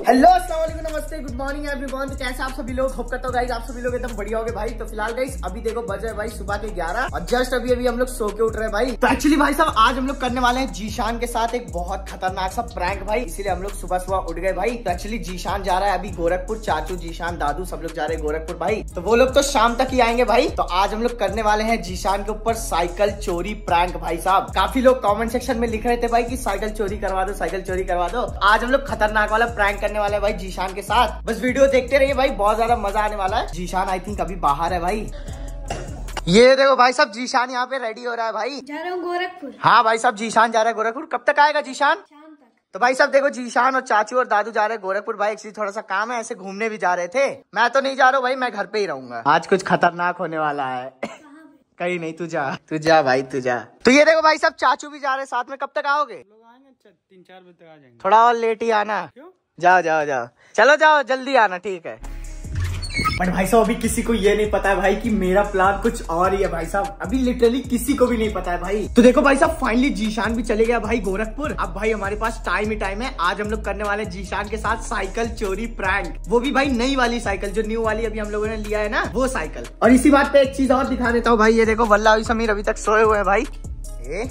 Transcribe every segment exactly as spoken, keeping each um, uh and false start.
Hello अस्सलाम वालेकुम, नमस्ते, गुड मॉर्निंग एवरीवन। तो कैसे आप सभी लोग? होप करता हूँ गाइस आप सभी लोग एकदम बढ़िया होगे भाई। तो फिलहाल गाइस अभी देखो बजे भाई सुबह के ग्यारह और जस्ट अभी अभी हम लोग सो के उठ रहे हैं भाई। तो एक्चुअली भाई साहब आज हम लोग करने वाले हैं जीशान के साथ एक बहुत खतरनाक सा प्रैंक भाई, इसीलिए हम लोग सुबह सुबह उठ गए भाई। तो एक्चुअली जीशान जा रहा है अभी गोरखपुर, चाचू जीशान दादू सब लोग जा रहे हैं गोरखपुर भाई। तो वो लोग तो शाम तक ही आएंगे भाई। तो आज हम लोग करने वाले हैं जीशान के ऊपर साइकिल चोरी प्रैंक भाई साहब। काफी लोग कॉमेंट सेक्शन में लिख रहे थे भाई की साइकिल चोरी करवा दो, साइकिल चोरी करवा दो। आज हम लोग खतरनाक वाला प्रैंक करने वाले हैं भाई जीशान के साथ। बस वीडियो देखते रहिए भाई, बहुत ज्यादा मजा आने वाला है। जीशान आई थिंक अभी बाहर है भाई। ये देखो भाई साहब जीशान यहाँ पे रेडी हो रहा है भाई। जा रहा हूँ गोरखपुर। हाँ भाई साहब जीशान जा रहा है गोरखपुर। कब तक आएगा जीशान? शाम तक। तो भाई साहब देखो जीशान और चाचू और दादू जा रहे हैं गोरखपुर भाई। एक्चुअली थोड़ा सा काम है, ऐसे घूमने भी जा रहे थे। मैं तो नहीं जा रहा हूँ भाई, मैं घर पे ही रहूंगा। आज कुछ खतरनाक होने वाला है। कहीं नहीं, तू जा तू जा भाई तू जा। तो ये देखो भाई साहब चाचू भी जा रहे हैं साथ में। कब तक आओगे? लोग आएंगे तीन चार बजे तक आ जाएंगे। थोड़ा और लेट ही आना। क्यों? जाओ जाओ जाओ, चलो जाओ जल्दी आना, ठीक है। बट भाई साहब अभी किसी को ये नहीं पता है भाई कि मेरा प्लान कुछ और ही है भाई साहब। अभी लिटरली किसी को भी नहीं पता है भाई। तो देखो भाई साहब फाइनली जीशान भी चले गया भाई गोरखपुर। अब भाई हमारे पास टाइम ही टाइम है। आज हम लोग करने वाले हैं जीशान के साथ साइकिल चोरी प्रैंक। वो भी भाई नई वाली साइकिल, जो न्यू वाली अभी हम लोगों ने लिया है ना, वो साइकिल। और इसी बात पे एक चीज और दिखा देता हूँ भाई। ये देखो वल्ला अभी समीर अभी तक सोए हुए हैं भाई। ए?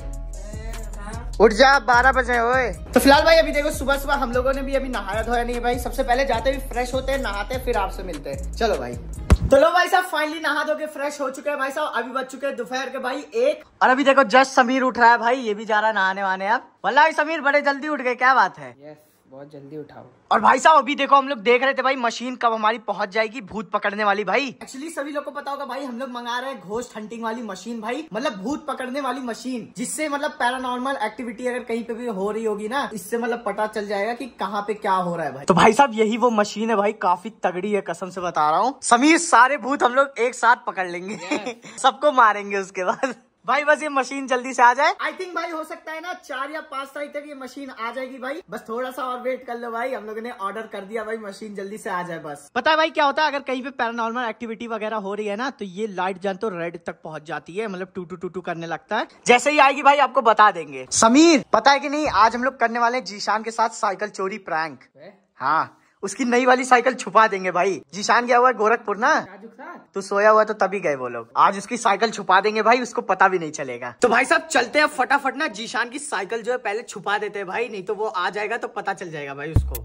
उठ जा, बारह बजे हुए। तो फिलहाल भाई अभी देखो सुबह सुबह हम लोगों ने भी अभी नहाया धोया नहीं है भाई। सबसे पहले जाते भी फ्रेश होते हैं, नहाते हैं, फिर आपसे मिलते हैं। चलो भाई। तो लो भाई साहब फाइनली नहा धो के फ्रेश हो चुके हैं भाई साहब। अभी बज चुके हैं दोपहर के भाई एक। और अभी देखो जस्ट समीर उठ रहा है भाई, ये भी जा रहा है नहाने वाने। अब वल्लाही समीर बड़े जल्दी उठ गए, क्या बात है? यस, बहुत जल्दी उठाओ। और भाई साहब अभी देखो हम लोग देख रहे थे भाई मशीन कब हमारी पहुंच जाएगी भूत पकड़ने वाली भाई। एक्चुअली सभी लोग को पता होगा भाई हम लोग मंगा रहे हैं घोस्ट हंटिंग वाली मशीन भाई, मतलब भूत पकड़ने वाली मशीन, जिससे मतलब पैरानॉर्मल एक्टिविटी अगर कहीं पे भी हो रही होगी ना, इससे मतलब पता चल जाएगा कि कहाँ पे क्या हो रहा है भाई। तो भाई साहब यही वो मशीन है भाई, काफी तगड़ी है कसम से बता रहा हूँ। समीर सारे भूत हम लोग एक साथ पकड़ लेंगे। सबको मारेंगे उसके बाद भाई। बस ये मशीन जल्दी से आ जाए। आई थिंक भाई हो सकता है ना चार या पांच तारीख तक ये मशीन आ जाएगी भाई। बस थोड़ा सा और वेट कर लो भाई, हम लोगों ने ऑर्डर कर दिया भाई, मशीन जल्दी से आ जाए बस। पता है भाई क्या होता है अगर कहीं पे पैरानॉर्मल एक्टिविटी वगैरह हो रही है ना, तो ये लाइट जान तो रेड तक पहुंच जाती है, मतलब टू टू टू टू करने लगता है। जैसे ही आएगी भाई आपको बता देंगे। समीर पता है कि नहीं, आज हम लोग करने वाले जीशान के साथ साइकिल चोरी प्रैंक। हाँ, उसकी नई वाली साइकिल छुपा देंगे भाई। जीशान गया हुआ है गोरखपुर ना, तो सोया हुआ तो तभी गए वो लोग। आज उसकी साइकिल छुपा देंगे भाई, उसको पता भी नहीं चलेगा। तो भाई साहब चलते हैं फटाफट ना, जीशान की साइकिल जो है पहले छुपा देते हैं भाई, नहीं तो वो आ जाएगा तो पता चल जाएगा भाई उसको।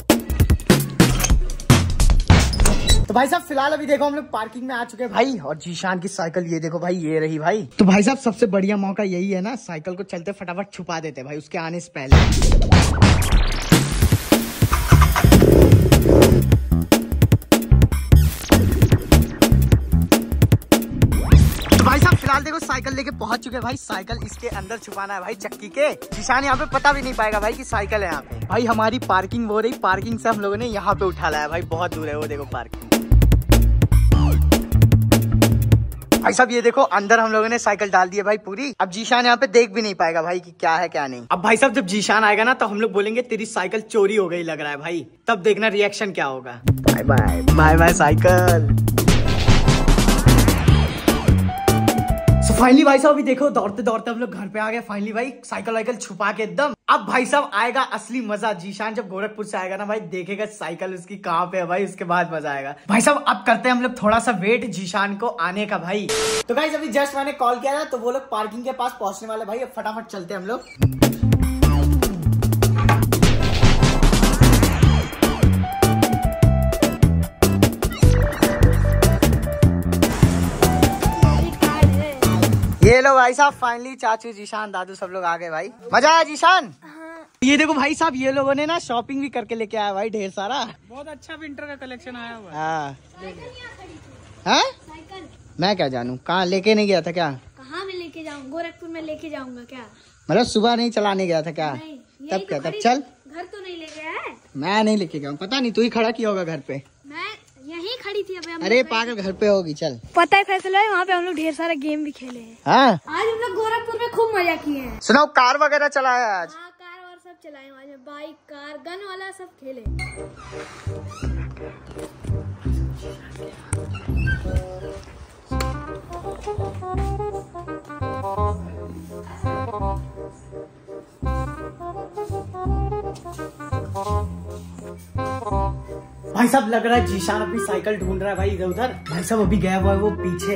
तो भाई साहब फिलहाल अभी देखो हम लोग पार्किंग में आ चुके हैं भाई, और जीशान की साइकिल ये देखो भाई, ये रही भाई। तो भाई साहब सबसे बढ़िया मौका यही है ना, साइकिल को चलते फटाफट छुपा देते भाई उसके आने से पहले। फिलहाल देखो साइकिल लेके पहुंच चुके हैं भाई। साइकिल इसके अंदर छुपाना है भाई चक्की के। जीशान यहाँ पे पता भी नहीं पाएगा भाई कि साइकिल है यहाँ पे। भाई हमारी पार्किंग हो रही, पार्किंग से हम लोगों ने यहाँ पे उठा लाया भाई, बहुत दूर है वो देखो पार्किंग। भाई साहब ये देखो अंदर हम लोगों ने साइकिल डाल दी है भाई पूरी। अब जीशान यहाँ पे देख भी नहीं पाएगा भाई कि क्या है क्या नहीं। अब भाई साहब जब जीशान आएगा ना तो हम लोग बोलेंगे तेरी साइकिल चोरी हो गई लग रहा है भाई, तब देखना रिएक्शन क्या होगा। Bye bye bye bye cycle. So finally भाई साहब अभी देखो दौड़ते दौड़ते हम लोग घर पे आ गए फाइनली भाई, साइकिल वाइकिल छुपा के एकदम। अब भाई साहब आएगा असली मजा। जीशान जब गोरखपुर से आएगा ना भाई, देखेगा साइकिल उसकी कहाँ पे है भाई, उसके बाद मजा आएगा भाई साहब। अब करते हैं हम लोग थोड़ा सा वेट जीशान को आने का भाई। तो गाइस अभी जस्ट मैंने कॉल किया ना, तो वो लोग पार्किंग के पास पहुंचने वाले भाई। अब फटाफट चलते हैं हम लोग। ये लो भाई साहब फाइनली चाचू जीशान दादू सब लोग आ गए भाई। मजा आया जीशान? हाँ। ये देखो भाई साहब ये लोगों ने ना शॉपिंग भी करके लेके आया भाई ढेर सारा। बहुत अच्छा विंटर का कलेक्शन आया हुआ है। हाँ हाँ, मैं क्या जानू, कहाँ लेके नहीं गया था क्या? कहाँ में लेके जाऊँ, गोरखपुर में लेके जाऊंगा क्या? मतलब सुबह नहीं चलाने गया था क्या? तब क्या, तब चल। घर तो नहीं लेके आया? मैं नहीं लेके गया, पता नहीं तू ही खड़ा किया होगा घर पे। मैं यहीं खड़ी थी। अबे अरे पागल घर पे होगी, चल। पता है फैसला है, वहाँ पे हम लोग ढेर सारा गेम भी खेले हैं। हाँ? आज हम लोग गोरखपुर में खूब मजा किए हैं। सुनाओ कार वगैरह चलाया आज? हाँ कार और सब चलाए, आज बाइक कार गन वाला सब खेले। भाई साहब लग रहा है जीशान अपनी साइकिल ढूंढ रहा है भाई इधर उधर। भाई साहब अभी गया हुआ है वो पीछे।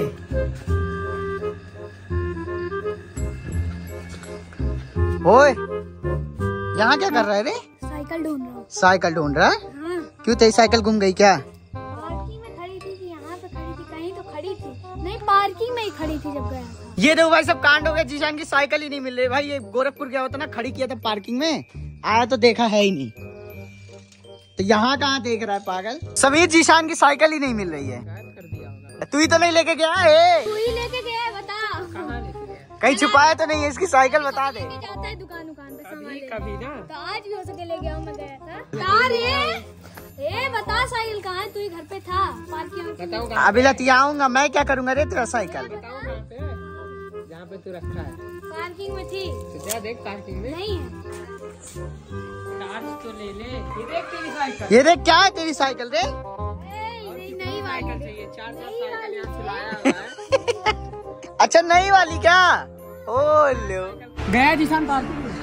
ओए यहाँ क्या कर रहा है रे? साइकिल ढूंढ रहा हूँ। साइकिल ढूंढ रहा है? हाँ। क्यों तेरी साइकिल गुम गई क्या? पार्किंग में खड़ी थी कि यहाँ पे खड़ी थी, कहीं तो खड़ी थी। नहीं, पार्किंग में ही खड़ी थी जब गया था। ये देखो भाई सब कांड हो गया, जीशान की साइकिल ही नहीं मिल रही भाई। ये गोरखपुर गया होता ना, खड़ी किया था पार्किंग में, आया तो देखा है ही नहीं। तो यहाँ कहाँ देख रहा है पागल? समीर जीशान की साइकिल ही नहीं मिल रही है। तू ही तो नहीं लेके गया है? तू ही लेके गया है, बता। कहीं छुपाया तो नहीं है इसकी साइकिल? बता दे। जाता है दुकान दुकान पे कभी कभी ना, तो आज भी हो सके ले गया हूँ, मैं गया था। बता रे, ए बता साइकिल कहाँ है? तू ही घर पे था पार्किंग में। अभी लतिया आऊंगा मैं, क्या करूंगा रे तेरा साइकिल? बताओ कहाँ पे, जहाँ पे तू रखा है। पार्किंग में थी। तो जा देख पार्किंग में। नहीं है। चार्ज तो ले ले। ये देख तेरी साइकिल। ये देख क्या है तेरी साइकिल रे? ए, नहीं, नहीं वाली। साइकिल चाहिए, चार्जर साइकिल यहाँ से लाया हुआ है। अच्छा नई वाली क्या? ओ लो गया जीशान पार्किंग में।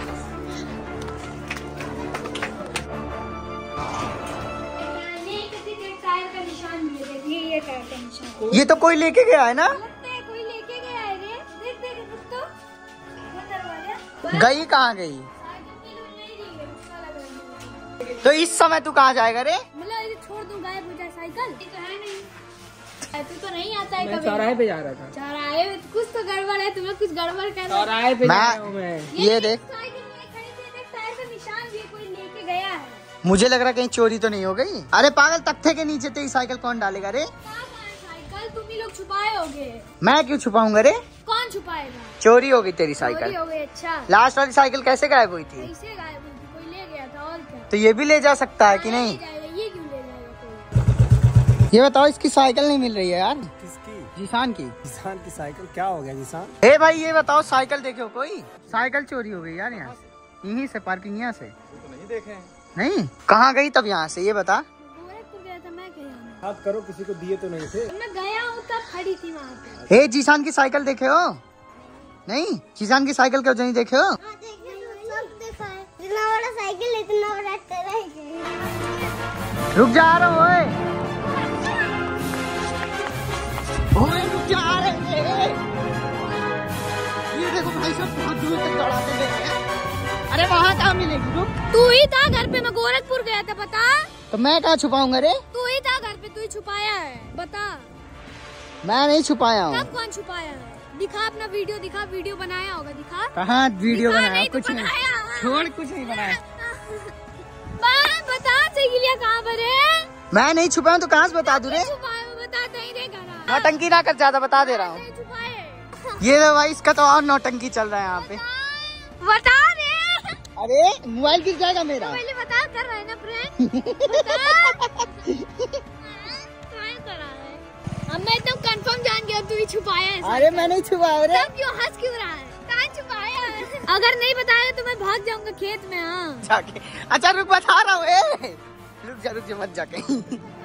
टायर का निशान मिले, देखिए ये टायर का निशान। ये तो कोई लेके गया है ना? लगता है कोई लेके गया है रे। देख देख रुक तो। वो दरवाजा। गई कहाँ गई? साइकिल की तो नहीं दी है, उसका लग रहा है। तो इस समय तू कहाँ जाएगा रे? मतलब इसे छोड़ दूं, गायब हो जाए साइकिल? ये तो है नहीं। तू तो नहीं आता है मैं कभी। चौराहे पे जा रहा था। चौराहे में कुछ तो गड़बड़ है, तुम्हें कुछ गड़बड़ कर। चौराहे पे जा मैं- रहा हूँ मैं। ये देख, साइकिल में खड़ी थी, देख टायर का निशान भी कोई लेके गया है। मुझे लग रहा है कहीं चोरी तो नहीं हो गई। अरे पागल, तख्ते के नीचे तेरी साइकिल कौन डालेगा रे? कहाँ है साइकिल? तुम ही लोग छुपाए होगे। मैं क्यों छुपाऊंगा रे? कौन छुपाएगा? चोरी हो गई तेरी चोरी साइकिल। हो गई। अच्छा, लास्ट वाली साइकिल कैसे गायब हुई थी? कैसे गायब हुई थी? कोई ले गया था और क्या। तो ये भी ले जा सकता है कि नहीं नहीं? ले जाएगा, ये क्यों ले जाएगा कोई? ये बताओ, इसकी साइकिल नहीं मिल रही है यार। किसकी? जीशान की। जीशान की साइकिल? क्या हो गया जीशान? ए भाई ये बताओ, साइकिल देखो कोई? साइकिल चोरी हो गई यार यहाँ से, यहीं से, पार्किंग यहाँ से। तो नहीं देखे। नहीं, कहाँ गई तब यहाँ से? ये बता। गोरखपुर गया था मैं, गया हूँ। बात करो, किसी को दिए तो नहीं थे। मैं गया हूँ तब खड़ी थी वहाँ पे। ए जीशान की साइकिल देखे हो? नहीं, जीशान की साइकिल क्यों नहीं देखे हो? हाँ, देखिए, सब देखा है। इतना बड़ा साइकिल, इतना बड़ा ट्रक। रुक जा रहा हूँ। ओए ओए रुक जा रहे हैं। ये देखो भाई सब बहुत दूर तक दौड़ाते गए हैं। अरे वहाँ कहाँ मिलेगी? रुक। तू ही था घर पे, मैं गोरखपुर गया था, बता। तो मैं कहाँ छुपाऊंगा रे? तू ही था घर पे, तू ही छुपाया है, बता। मैं नहीं छुपाया हूँ। कब कौन छुपाया है? दिखा अपना वीडियो, दिखा। वीडियो बनाया होगा, दिखा। कहाँ वीडियो दिखा, बनाया? नहीं तो कुछ नहीं, बनाया। छोड़, कुछ नहीं बनाया। बा- बता साइकिलिया कहाँ पर है? मैं नहीं छुपाया तो कहाँ से बता दूं रे? छुपाया, बता नहीं रे घर। नौटंकी ना कर, ज्यादा बता दे रहा हूँ। नहीं छुपाए। ये तो भाई इसका तो और नौटंकी चल रहा है यहाँ पे। बता रे। अरे मोबाइल गिर जाएगा मेरा। पहले बता, कर रहा है ना प्रैंक? बता। प्रैंक कर रहा है। अब मैं एकदम कंफर्म जान गया तू ही छुपाया है। अरे मैं नहीं छुपाया रे। तब क्यों हंस क्यों रहा है? कहाँ छुपाया है? अगर नहीं बताया तो मैं भाग जाऊंगा खेत में। हाँ, जाके। अच्छा रुक, बता रहा हूँ। ए रुक जा, रुक जा, मत जा कहीं।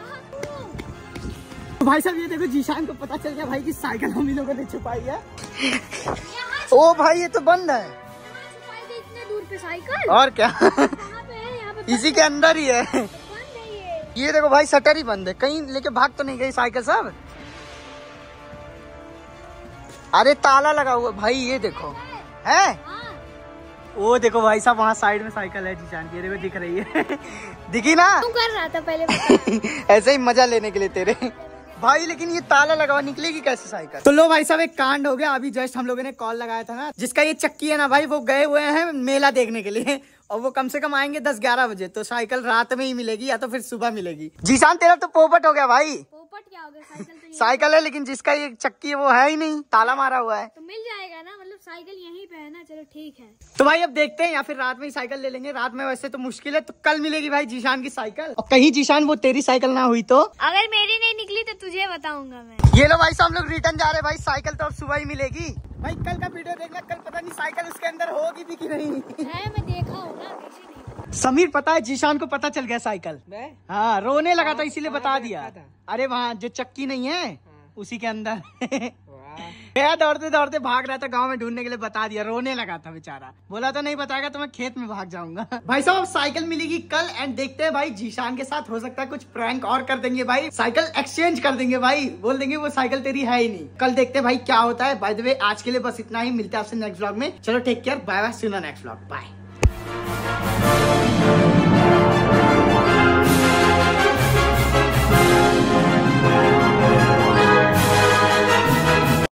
तो भाई साहब ये देखो, जीशान को पता चल गया भाई की साइकिल हम ही लोगों ने छुपाई है। ओ भाई ये तो बंद है। छुपाई थी इतने दूर पे साइकिल। और क्या? कहाँ पे है? यहाँ पे इसी के अंदर ही है। बंद है ये। ये देखो भाई, शटर ही बंद है। कहीं लेके भाग तो नहीं गई साइकिल सब? अरे ताला लगा हुआ भाई, ये देखो है। हाँ। वो देखो भाई साहब, वहाँ साइड में साइकिल है जीशान की, दिख रही है। दिखी ना? तू कर रहा था पहले, बता। ऐसे ही मजा लेने के लिए तेरे भाई। लेकिन ये ताला लगा हुआ, निकलेगी कैसे साइकिल? तो लो भाई साहब, एक कांड हो गया। अभी जस्ट हम लोगों ने कॉल लगाया था ना, जिसका ये चक्की है ना भाई, वो गए हुए हैं मेला देखने के लिए। और वो कम से कम आएंगे दस ग्यारह बजे। तो साइकिल रात में ही मिलेगी या तो फिर सुबह मिलेगी। जीशान तेरा तो पोपट हो गया भाई। पोपट क्या हो गया? साइकिल तो यहीं- साइकिल है लेकिन जिसका ये चक्की है वो है ही नहीं, ताला मारा हुआ है। तो मिल जाएगा ना, मतलब साइकिल यहीं पे है ना। चलो ठीक है। तो भाई अब देखते हैं, या फिर रात में ही साइकिल ले लेंगे। रात में वैसे तो मुश्किल है, तो कल मिलेगी भाई जीशान की साइकिल। और कहीं जीशान वो तेरी साइकिल ना हुई तो? अगर मेरी नहीं निकली तो तुझे बताऊंगा मैं। ये लो भाई साहब, हम लोग रिटर्न जा रहे हैं भाई। साइकिल तो अब सुबह ही मिलेगी भाई। कल का वीडियो देखना, कल पता नहीं साइकिल उसके अंदर होगी भी कि नहीं। है, मैं देखा हूँ ना, कैसे नहीं। समीर पता है, जीशान को पता चल गया साइकिल। मैं हाँ, रोने लगा था इसीलिए बता कहाँ दिया। देखा था? अरे वहाँ जो चक्की नहीं है उसी के अंदर। वाह। गया दौड़ते दौड़ते भाग रहा था गांव में ढूंढने के लिए, बता दिया, रोने लगा था बेचारा, बोला तो नहीं बताएगा तो मैं खेत में भाग जाऊंगा। भाई साहब साइकिल मिलेगी कल एंड देखते हैं भाई जीशान के साथ हो सकता है कुछ प्रैंक और कर देंगे भाई, साइकिल एक्सचेंज कर देंगे भाई, बोल देंगे वो साइकिल तेरी है ही नहीं। कल देखते हैं भाई क्या होता है। बाय द वे आज के लिए बस इतना ही, मिलते हैं आपसे नेक्स्ट व्लॉग में। चलो take care, bye bye, see you next vlog, bye.